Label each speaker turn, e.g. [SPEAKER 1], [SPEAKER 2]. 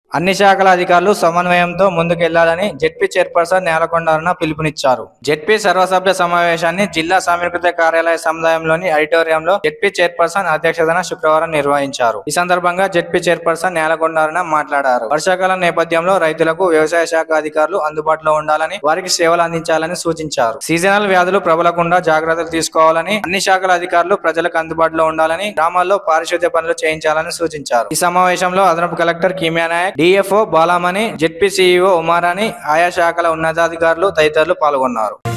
[SPEAKER 1] అన్ని శాఖల అధికారులు సమన్వయంతో ముందుకెళ్లాలని జెడ్పీ చైర్పర్సన్ నేలకొండ అరుణ పిలుపునిచ్చారు. జెడ్పీ సర్వసభ్య సమావేశాన్ని జిల్లా సమీకృత కార్యాలయ సముదాయంలోని ఆడిటోరియంలో జెడ్పీ చైర్పర్సన్ అధ్యక్షతన శుక్రవారం నిర్వహించారు. ఈ సందర్భంగా జెడ్పీ చైర్పర్సన్ నేలకొండ అరుణ మాట్లాడారు. వర్షాకాలం నేపథ్యంలో రైతులకు వ్యవసాయ శాఖ అధికారులు అందుబాటులో ఉండాలని, వారికి సేవలు అందించాలని సూచించారు. సీజనల్ వ్యాధులు ప్రబలకుండా జాగ్రత్తలు తీసుకోవాలని, అన్ని శాఖల అధికారులు ప్రజలకు అందుబాటులో ఉండాలని, గ్రామాల్లో పారిశుద్ధ్య పనులు చేయించాలని సూచించారు. ఈ సమావేశంలో అదనపు collector Kimiya Nayak, DFO Balamani, ZP CEO Umarani, ఆయా శాఖల ఉన్నతాధికారులు తదితరులు పాల్గొన్నారు.